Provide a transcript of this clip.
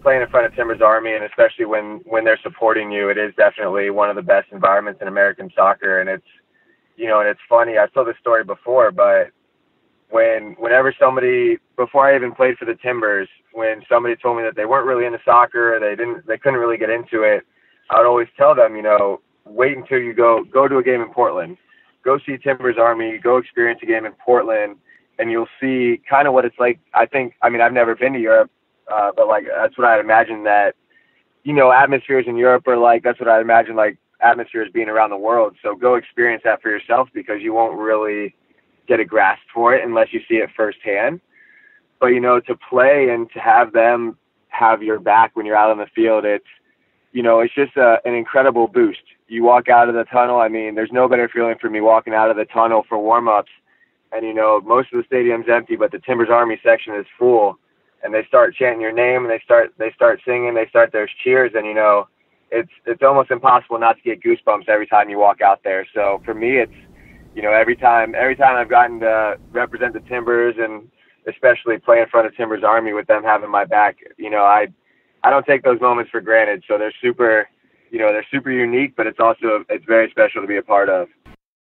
playing in front of Timbers Army, and especially when they're supporting you, it is definitely one of the best environments in American soccer. And it's, and it's funny. I've told this story before, but whenever somebody, before I even played for the Timbers, when somebody told me that they weren't really into soccer, or they couldn't really get into it, I would always tell them, wait until you go to a game in Portland, go see Timbers Army, go experience a game in Portland, and you'll see kind of what it's like. I've never been to Europe, but like, that's what I'd imagine that, atmospheres in Europe are like, that's what I'd imagine like atmospheres being around the world. So go experience that for yourself, because you won't really get a grasp for it unless you see it firsthand. But, to play and to have them have your back when you're out on the field, it's just an incredible boost. You walk out of the tunnel. I mean, there's no better feeling for me walking out of the tunnel for warm-ups. And, most of the stadium's empty, but the Timbers Army section is full. And they start chanting your name, and they start singing, there's cheers. And, it's almost impossible not to get goosebumps every time you walk out there. So for me, it's, every time I've gotten to represent the Timbers, and especially play in front of Timbers Army with them having my back, I don't take those moments for granted. So they're super unique, but it's very special to be a part of.